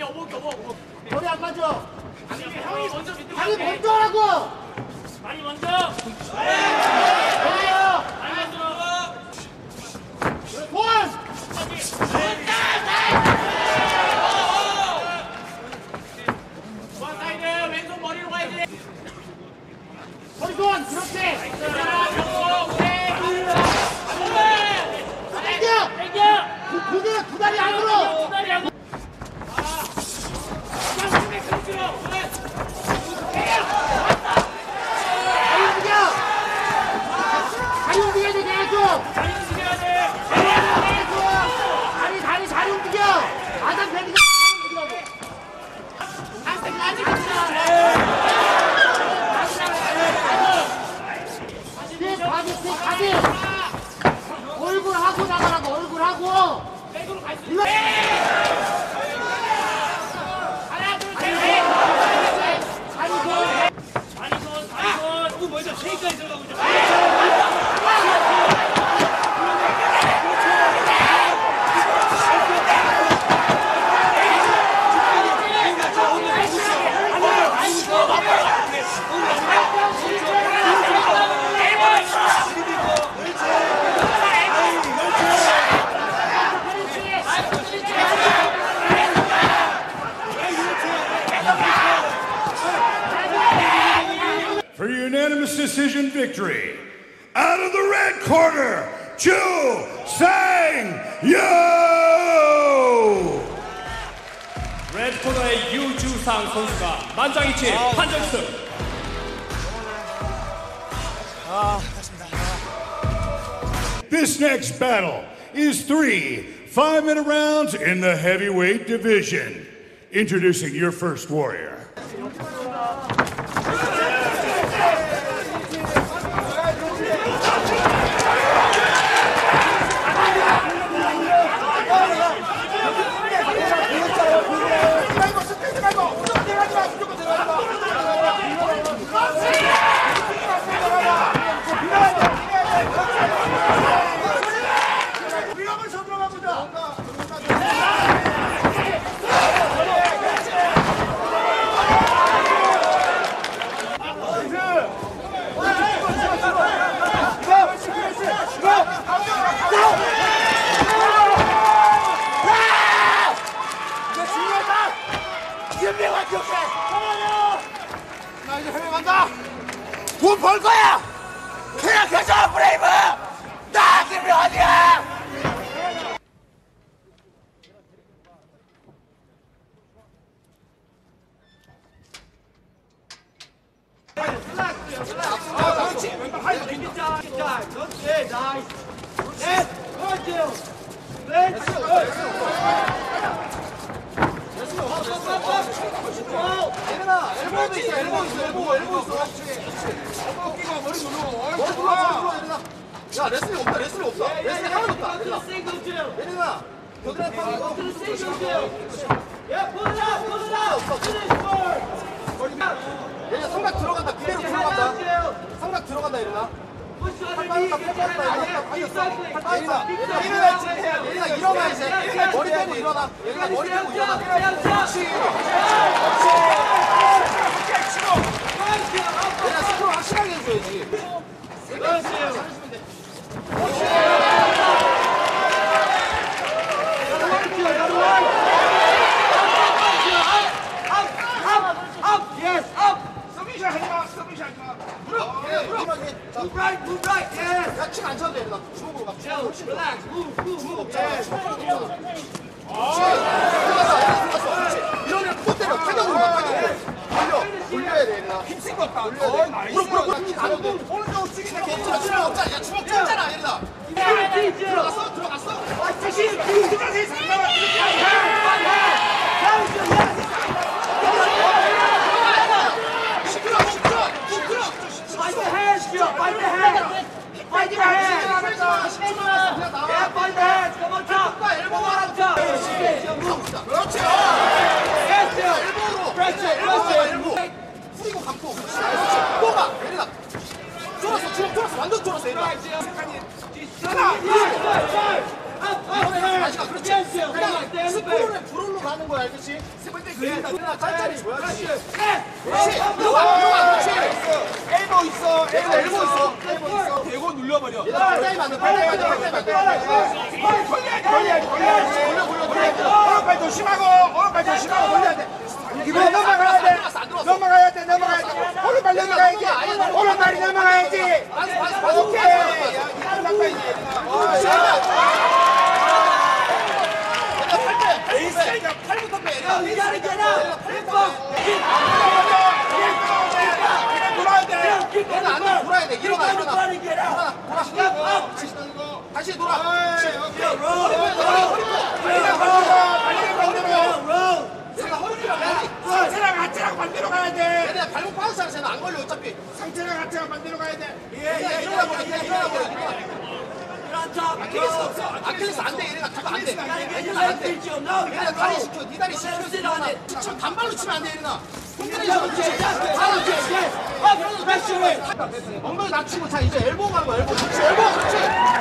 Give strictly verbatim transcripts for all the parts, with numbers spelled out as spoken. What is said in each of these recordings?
어머, 어머, 어머. 머리 안 맞아. 아니, 형이 먼저 밑으로 아니, 가야 돼. 먼저 하라고! 많이 먼저. 먼저! 많이 먼저. 원! 원 사이드, 왼손 머리로 가야지. 머리 손! 그렇지! 땡겨! 땡겨. 고개 두 다리 안으로! 두 다리 하고. 다리 움직여! 다리 움직여야 돼, 계속! 다리 움직여야 돼. 계속! 다리, 다리 잘 움직여! 아담 밴드가 잘 움직이라고! 아직, 아직 스틱, 바디, 스틱, 바디! 얼굴 하고 나가라고, 얼굴 하고! 백으로 갈 수 일로! 있어. 하나, 둘, 셋, 넷. 다리 손! 다리 손, 다리 손. 조금 먼저 쉐이크까지 들어가고 있죠. For unanimous decision victory, out of the red corner, Chu Sang-yo! 레드코너의 유주상 선수가 만장일치 판정승. This next battle is three five-minute rounds in the heavyweight division. Introducing your first warrior. 나 이제 해외 간다! 돈 벌 거야! 그냥 결정 브레이브! 나 김명환이야! 그렇지! 왼발 진짜! 진짜! 그렇지! 나이스! 넷! 그렇지! 넷! 얘들아, 엘보 있어, 엘보 있어, 엘보, 엘보 있어. 엘보 끼고 머리 누르고. 머리 눌러, 머리 눌러, 얘들아. 야, 레슬링 없다, 레슬링 없다. 레슬링 하나도 없다, 얘들아. 얘들아, 겨드랑이 파고. 얘들아, 삼각 들어간다, 그대로 들어간다. 삼각 들어간다, 얘들아. 얘들아, 일어나, 이제. 얘들아, 머리 대고 일어나. 얘들아, 머리 대고 일어나. 그렇지. 얘들아, 스크롤 확실하게 해줘야지. 야, 킥 안 쳐도 돼. 나 주먹으로 막. 주먹으로 주먹 없잖아. 주먹 없잖아. 그렇지. 이러면 또 때려. 타격으로 막 타격으로. 돌려. 돌려야 돼, 얘들아. 힘쓴 것 같다. 돌려야 돼. 무릎, 무릎, 무릎. 킥 안 해도 돼. 오른쪽 치기는 괜찮아. 주먹 없잖아. 야, 주먹 쳤잖아, 얘들아. 들어갔어? 들어갔어? 아, 다시. 그다지 잠깐만. 시끄러, 시끄러, 시끄러. Fight the hands, Joe. Fight the hands. Fight the hands. Yeah, fight the hands. Come on, top. Come on, top. 그렇지. Yes, Joe. 일본으로. Press it, 일본으로, press it. 일본. 풀이고 감고. 그렇지. 또 가. 얘들아. 쫄았어, 주먹 쫄았어. 완전 쫄았어, 얘들아. 하나, 둘, 다시 가. 그렇지. 그냥 스프롤에 불올로 가는 거야, 알겠지? 짤짤이 그렇지. 네. 그렇지. 들어가, 들어가, 그렇지. 엘보 있어, 엘보, 엘보 있어, 엘보 있어. 대고 눌려버려. 빨리 안 돼, 빨리 안 돼, 빨리 안 돼. 돌려야지, 돌려야지, 돌려야지. 돌려, 돌려, 돌려. 오른발 조심하고, 오른발 조심하고 돌려야 돼. 이거 넘어가야 돼. 넘어가야 돼, 넘어가야 돼. 오른발 넘어가야지. 오른발이 넘어가야지. 오케이. 팔부터 빼. You gotta get out. 돌아야 돼. 얘는 안 돌아, 돌아야 돼. 일어나, 일어나. Everybody get out. 다시 돌아. 상체랑 하체랑 반대로 가야 돼. 얘네 발목 빠졌잖아. 쟤는 안 걸려 어차피. 상체랑 하체랑 반대로 가야 돼. 예, 일어나 버려, 일어나 버려. 아킬레스 없어. 아킬레스 안 돼. 얘네가 가면 안 돼. 얘네가 안 돼. 얘네가 다리 시켜. 네 다리 시켜. 치면 단발로 치면 안 돼. 얘네가. 홈그레이션 그렇지. 엉덩이 낮추고 자 이제 엘보 가는 거야. 엘보. 그렇지. 엘보. 그렇지.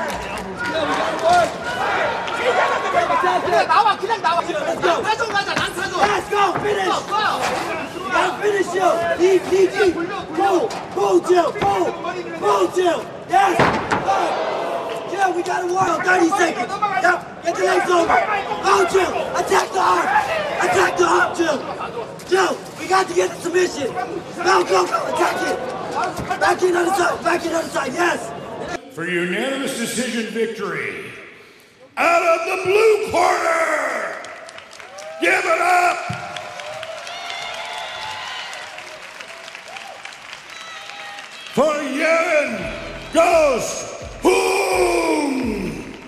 그냥 나와. 그냥 나와. 난타전 가자. 난타전. Let's go. Finish. 쏴. You gotta finish him. Deep, deep, deep. Pull. Pull, Jill. Pull. Pull, Jill. Yes. Go. Jill, we got to war on thirty seconds. Yep. Get the legs over. Go, Jill. Attack the arm. Attack the arm, Jill. Jill, we got to get the submission. Go, go, go. Attack it. Back in on the side. Back in on the side. Yes. For unanimous decision victory, out of the blue corner, give it up for Yevon Ghost Boom!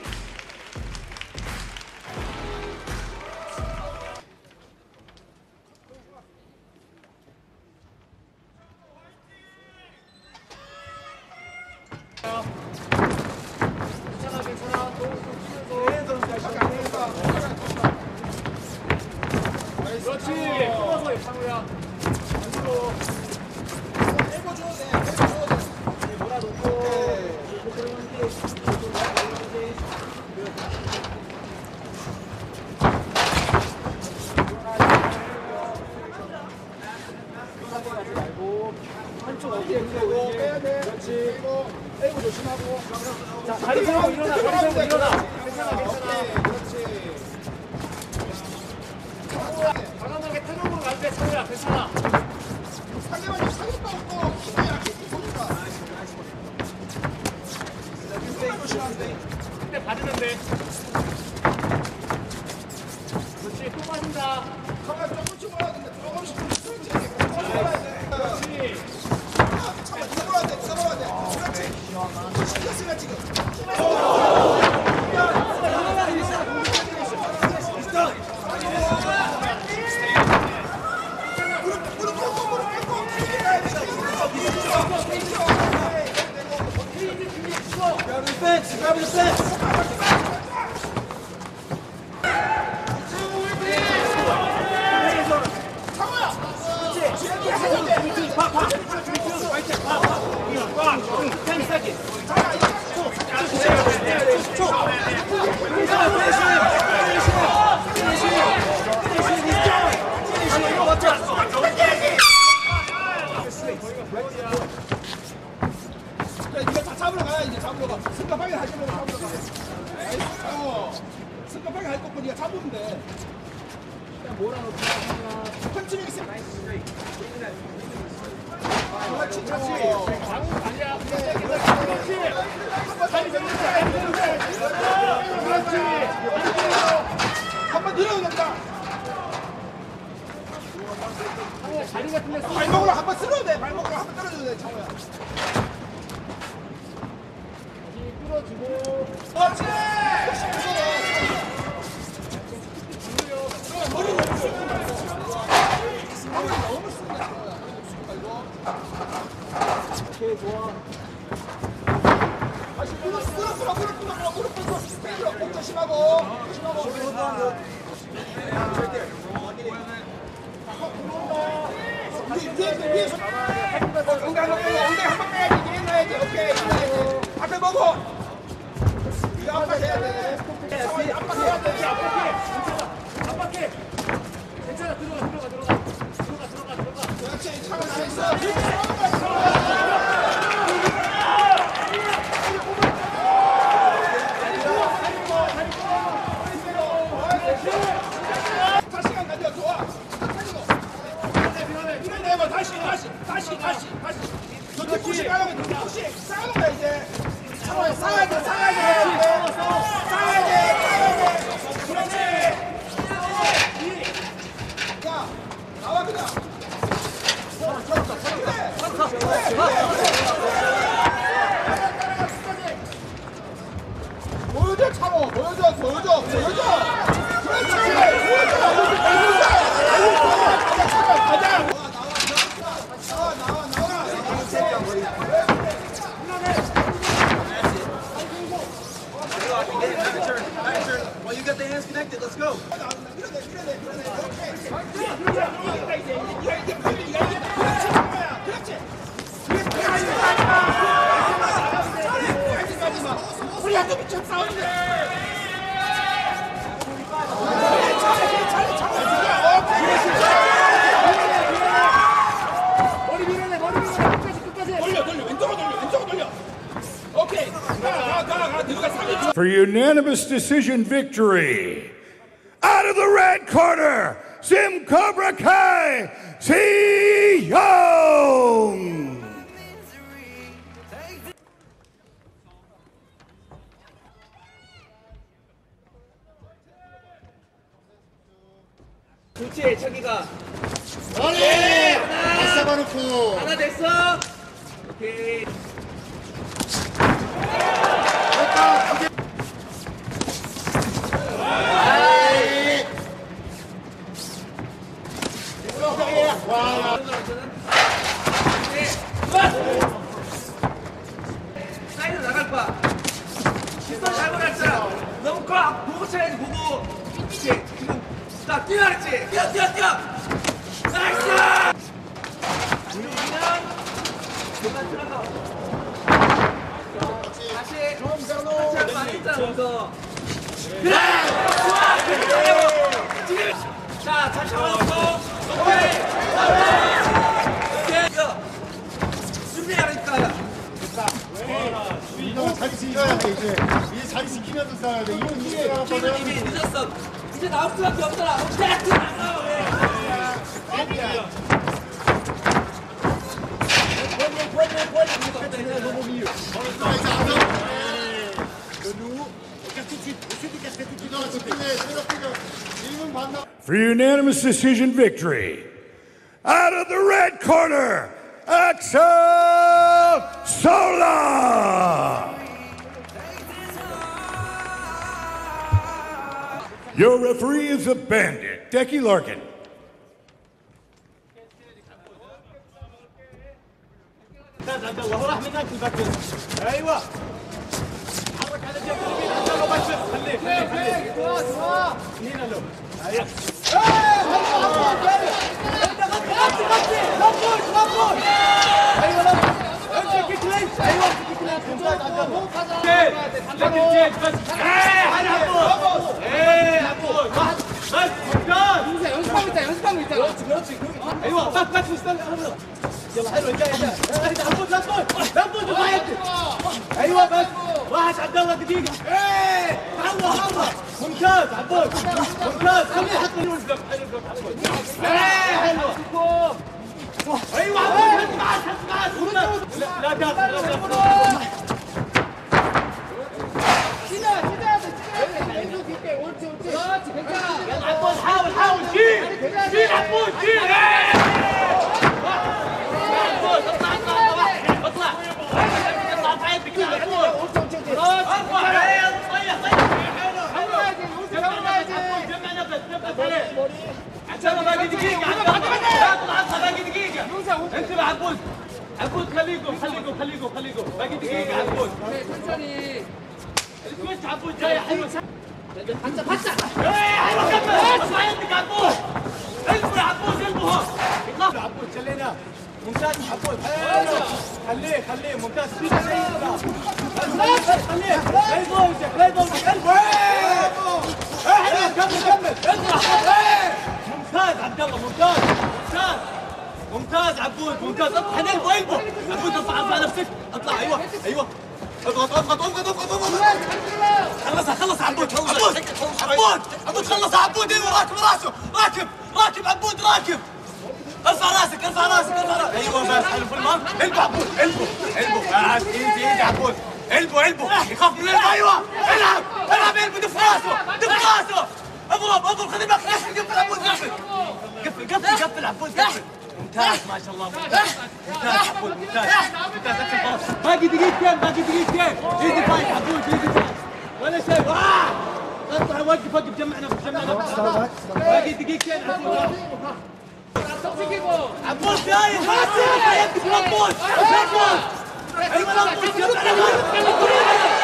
그렇지. 끊어서 상우야. 엘보 줘도 돼. 엘보 줘도 돼. 몰아놓고. 한쪽 어디에 있고 빼야 돼. 그렇지. 엘보 조심하고. 자, 다리 세우고 일어나. 다리 세우고 일어나. 괜찮아, 괜찮아. 그렇지. 과감하게 태동으로 갈 때 상우야. 괜찮아. 상대방이 사격도 없고 힘이 약해. 보니까. 그때 받으면 돼. 그렇지. 또 맞는다. 가만 조금씩 올라야 된다. 조금씩 조금씩 올라야 돼. 그렇지. 잠깐 들어와야 돼. 들어와야 돼. 그렇지. 시켰으면 지금. Grab the fence. Grab the fence. 이거 다 잡으러 가야 이제 잡으러 가. 승급하게 하시면 잡으러 가. 어. 승급하게 할 거고 네가 잡으면 돼. 그냥 몰아놓고 펀치력 있어. 그렇지, 그렇지. 아니야. 그렇지. 한번 늘어야 된다. 자리 같은 데 발목으로 한번 쓸어야 돼. 발목으로 한번 떨어져야 돼, 창호야. 끌어주고. 그렇지. 머리 너무 쓰 머리 너무 쓰네. 오케이, 좋아. 다시 무릎, 무릎 풀어, 무릎 풀어, 무릎 풀어. 스페이드로 꼭 조심하고. 조심하고. 위에, 위에, 위에. 엉덩이 한번 빼야 엉덩이 한번 빼야지. 뒤에 넣어야지. 오케이. 앞에 보고. 이거 압박해야 돼. 압박해야 돼. 압박해. 압박해. 괜찮아. 들어가. 들어가. 다시 다시 다시 다시 다시 저기 푸시 가면 돼. 푸시 싸우는 거야 이제. 싸워야 싸워야 돼 싸워야 돼 싸워야 돼 싸워야 돼. 그렇지. 야 나와 그냥. 보여줘 차로 보여줘 보여줘 보여줘. 그렇지 보여줘. 가자. Well, you got the hands connected. Let's go. 우리한테 미쳐 싸우는데. 머리 밀어내, 머리 밀어내. 끝까지, 끝까지. 돌려 돌려 왼쪽으로 돌려 왼쪽으로 돌려. 오케이. 가가가 들어가 삼 초. For unanimous decision victory, out of the red corner, Sim Cobra Kai, Young. 좋지, 저기가. 머리. 다 잡아놓고. 하나 됐어. 오케이. 사이드 나갈 거야. 시선 잘못 했잖아. 너무 꽉 보고 쳐야지 보고. 그렇지. 지금 자 뛰어 그랬지. 뛰어 뛰어 뛰어. 나이스. 우리는 그만 들어가. 다시 좀 많이 있잖아 거기서. 그래. 좋아. 그래. 자, 잘 잡아놓고. 오케이. 오케이. 이거 준비하니까. 이거 자기 지켜야 돼 이제. 이제 자기 지키면서 싸야 돼. 이건 이게 지금 이미 늦었어. 이제 나올 수밖에 없더라. 오케이. 나가. For unanimous decision victory, out of the red corner, Axel Sola. Your referee is a bandit, Decky Larkin. ايوه حرك على الجنب اليمين عشان لو ما تشوف خليه خليه خليه جوا هنا له ايوه انت غطي غطي غطي غطي غطي ايوه امسك كتلين ايوه كتلين لكن جيت بس ايه هلا عبود ايه عبود بس ممتاز يوسف انت يوسف انت ايوه بس بس استنى يلا حلو جاي جاي عبود لا تطول لا تطول ايوه بس واحد عبد الله دقيقه ايه تعوض تعوض ممتاز عبود ممتاز خليه يحط لي وزن حلو ايه حلو ايوه عبود حط معاه حط معاه لا داخل لا داخل كده كده يلا عبود حاول حاول شيل شيل عبود شيل عبود اطلع اطلع اطلع اطلع بعيد بكل عبود اطلع طيح طيح جمع نفس نفس عليه عشان باقي دقيقة اطلع باقي دقيقة انتبه عبود عبود خليكم خليكم خليكم خليكم باقي دقيقة عبود الكويت عبود جاي حلو حتى حتى ايه حلو كمل اطلع يدك عبود اصبر عبود قلبه اطلع عبود خلينا ممتاز عبود حلو خليه خليه ممتاز في شيء خليه لا يضوجك لا يضوجك قلبه ايه حلو كمل كمل اطلع ممتاز عبد الله ممتاز ممتاز ممتاز عبود ممتاز اطلع قلبه قلبه عبود ارفع ارفع نفسك اطلع ايوه ايوه اضغط اضغط اضغط اضغط اضغط خلص خلص عبود عبود عبود عبود خلص عبود ايوه راكب راسه راكب راكب عبود راكب ارفع راسك ارفع راسك ارفع راسك ايوه بس حلو في الماء قلبه عبود قلبه قلبه بس ايدي ايدي عبود قلبه قلبه يخاف من القلب ايوه العب العب قلبه دف راسه دف راسه اضرب اضرب خلي بالك قفل عبود قفل قفل قفل قفل عبود قفل ممتاز ما شاء الله ممتاز ممتاز عبود ممتاز ممتاز اكل خلاص باقي دقيقتين باقي دقيقتين ايدي فايت عبود ايدي فايت ولا شيء اطلع وقف وقف جمع نفسك جمع نفسك باقي دقيقتين عبود عبود داير ما تصير يدك لبوس لبوس ايوه لبوس جمع نفسك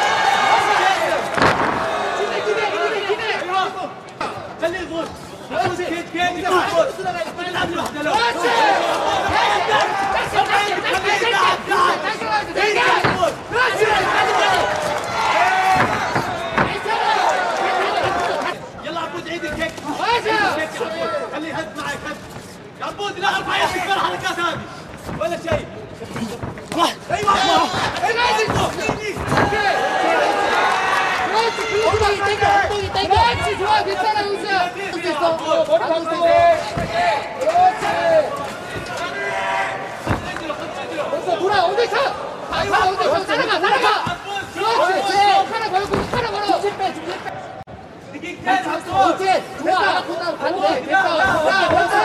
خليه يضرب عبود كيد كيد يضرب تلعب لوحده لو يلا عبود عيد الكيك خليه يهد معك هد يا عبود لا ارفع يدك في الحركات هذه ولا شيء ايوه ايوه 그렇지 좋아 괜찮아 우수야 할수 있어 머리 감고 그렇지 됐어 돌아 어디 차 아이고 어디 차 따라가 따라가 그렇지 하나 걸고 하나 걸어 그렇지 좋아 알아보다 반대 됐어 자 됐어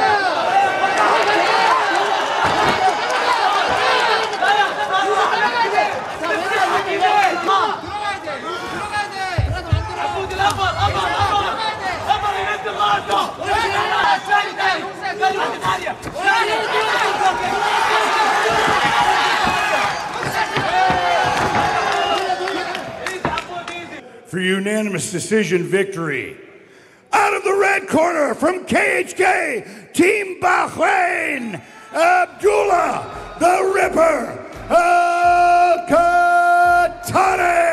For unanimous decision victory. Out of the red corner from K H K, Team Bahrain, Abdullah the Ripper Al-Qahtani.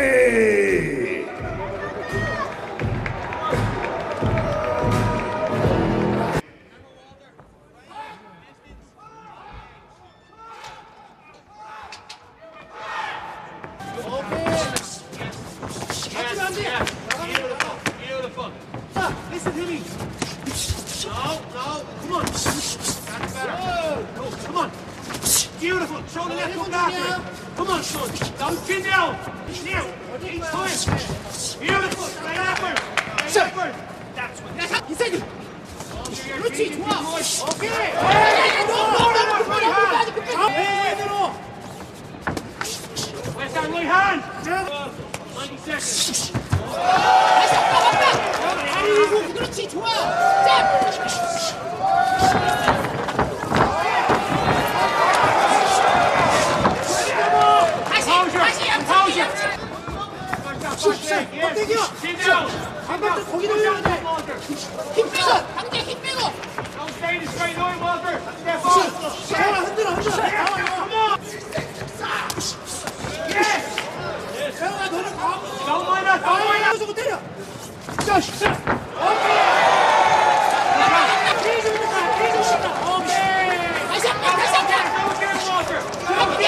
Listen to me. No, no, come on. That's better. No, come on. Beautiful. Show the left hook after it. Come on, son. Don't chin down. Now. Each time. Beautiful. Straight upward. Straight upward. That's what. That's how. 이세기. 그렇지, 좋아. 오케이. West down right hand. ninety seconds. 그렇지 좋아 자 다시 다시 양파우시 땡겨 한번더 거기 돌려야 돼힘 빼고 강제 힘 빼고 Don't stay in the straight line, Walter. Step 그렇지 on. 나와 흔들어 흔들어 나와 Come on. Yes. 세영아 너는 가고 Don't mind us. Don't mind us. 좀 때려 자 슛 다시 한번 다시 한번 Go again, Walter. 킥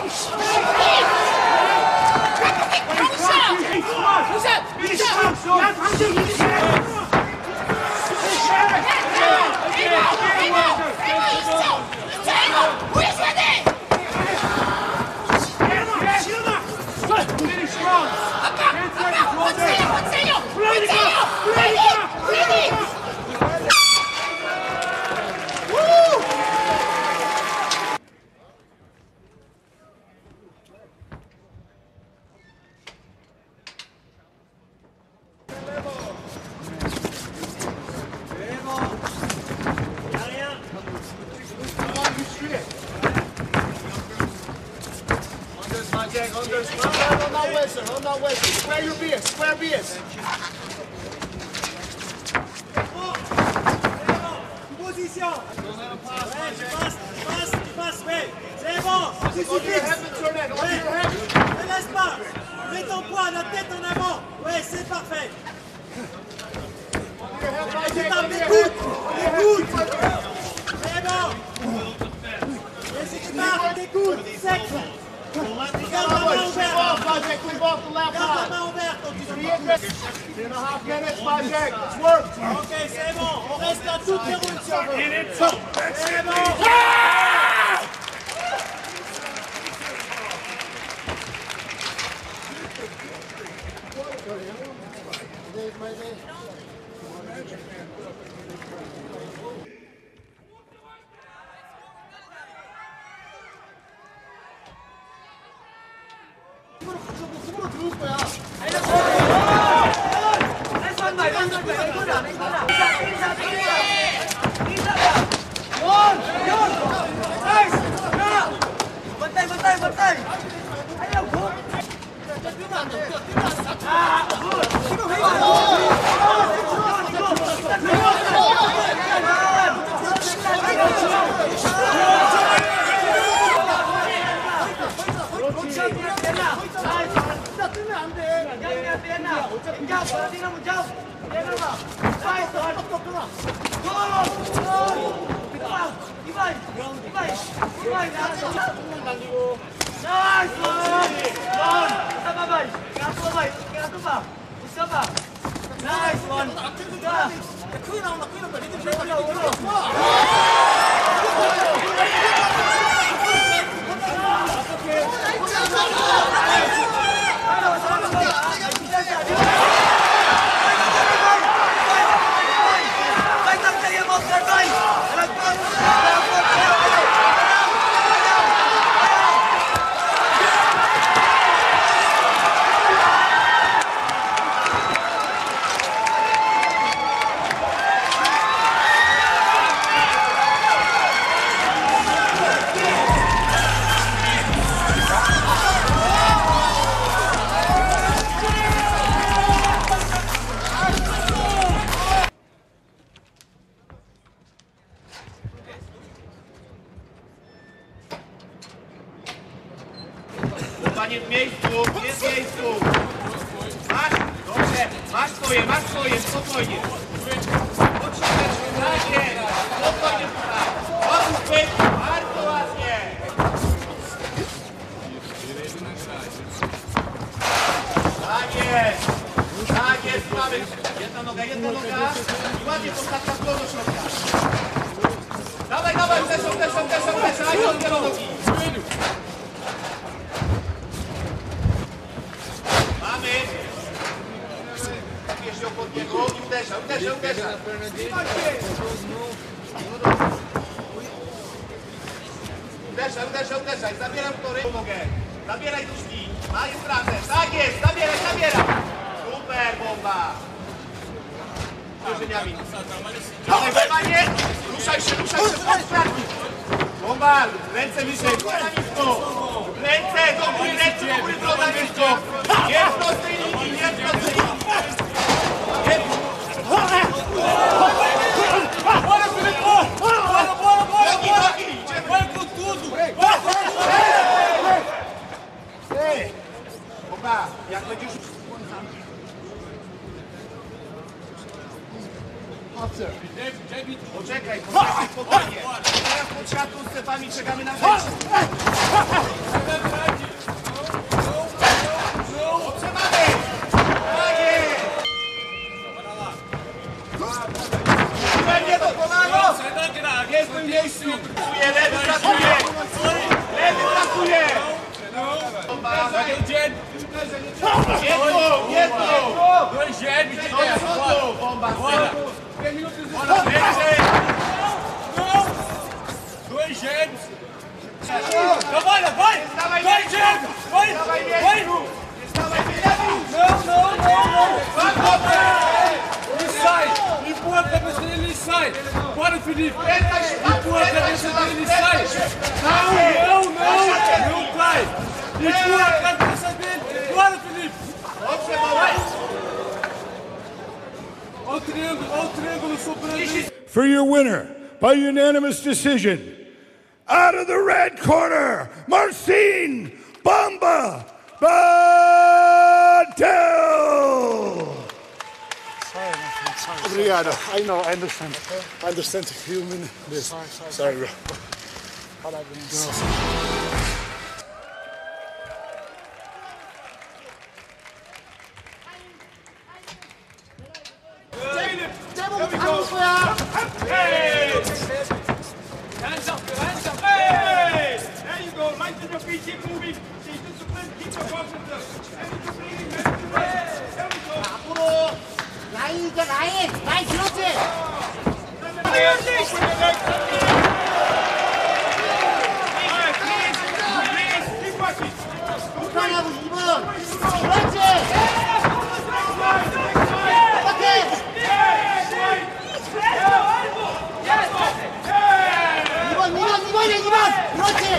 Finish strong. I'm not wasting, I'm not wasting. Square your beers, square beers. Position. Ouais, tu passes, tu passes, tu passes, ouais. C'est bon. C'est suffit. Ouais. Ne laisse pas. Mets ton poids, la tête en avant. Ouais, c'est parfait. Tu tapes les coudes. Les coudes. C'est bon. Écoute, sec. Regarde la main ouverte. Magic, move off the left Regarde la side. main ouverte. donc ils ont Three pas and two and a half minutes, Magic. It's work. Ok, c'est bon. On reste à toutes les routes si on veut. C'est bon. 숨으로 들어올 거야. Bantay, bantay, bantay! Ayaw, go! Nice one! 크게 나온다, 크게 나온다. 리듬 잘 올라, 올라. Panie w miejscu, jest w miejscu. Masz, dobrze, masz swoje, masz swoje, spokojnie. Potrzebujesz, tak jest, spokojnie tutaj. Odłóż pyk, bardzo ładnie. Tak jest, tak jest, mamy. Jedna noga, jedna noga. I ładnie postawka w do środka. Dawaj, dawaj, uderzą, uderzą, uderzą, uderzą, a i od do nogi. Mamy. Bierz ją pod niego i uderza, uderza, uderza. Uderza, uderza, uderza. Zabieram tory. Nogę. Zabieraj nóżki. A jest razem. Tak jest, zabieraj, zabieraj. Super, bomba. Uderzeniami. Dawaj, Bemanie. Ruszaj się, ruszaj się. Pod klatki. Bomba. Ręce wyżej. Kolana nisko. Ręce do góry, ręce do góry, broda nisko. Jest do tej linii, jest do tej linii. Nogi, nogi. Bomba, jak będziesz... Poczekaj, poczekaj, spokojnie. Teraz pod siatką z cepami czekamy na mecz. Otrzymamy! Tak jest! Będzie to pomagał! Jest w tym miejscu! Lewy pracuje! Lewy pracuje! Jedno! Jedno! Bomba! Dawaj, dawaj! Dawaj, Dawaj, Jen! Dawaj! Dawaj, Dawaj! Dawaj, Dawaj! No, no, no, no! This side! Die Burger müssen in this side! Warte, Philipp! Die Burger müssen in this side! No, no, no! No play! Die Burger müssen in... Warte, Philipp! All triangle, all triangle, super! For your winner, by unanimous decision, out of the red corner, Marcin Bamba Badel! Obrigado. I know, I understand. I understand you mean this. Sorry, bro. 째보고 다 먹을 거야. Hands up, hands up, hey! There you go, lighten your feet, keep moving. Keep discipline, keep your confidence. And keep leading, man. There we go. 앞으로 라인 이제 라인 라인 그렇지. 북한하고 이 번 그렇지. 이번 이번 이번에 이번 그렇지.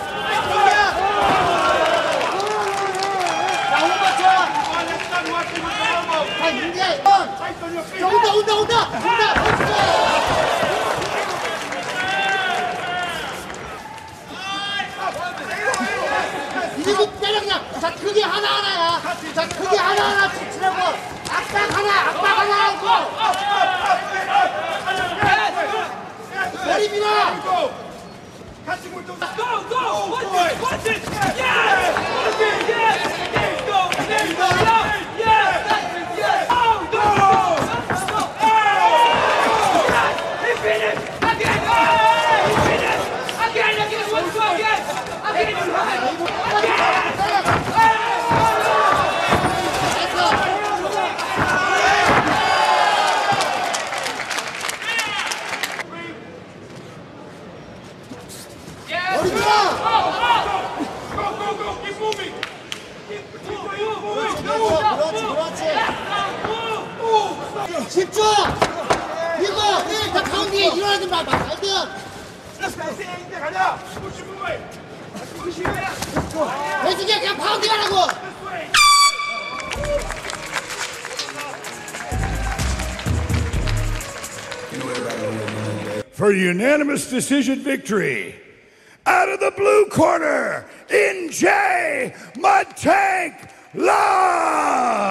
자 오번 쳐. 자 이제 이번. 자 온다 온다 온다 온다. 이거 때려 그냥. 자 크게 하나 하나야. 자 크게 하나 하나 치라고. 악당 하나 악당 하나 하고. 머리 밀어. Go, go! Watch it! Watch it! Yes! Watch it! Yes! Let's go! Let's go! Yes! That's it! Yes! Oh, go! Go! Yes! He finished! Again! He finished! Again! Again! Let's go again! Again! Again! 머리 밀어. Go, go, go! Keep moving! Keep, keep moving! 그렇지 그렇지 그렇지. 집중. 이거 다 가운데 일어나지 마. 말든. 가자! Push him away! Push him away! 배수기 그냥 파운드 가라고. For unanimous decision victory, out of the blue corner, N J Matank Love.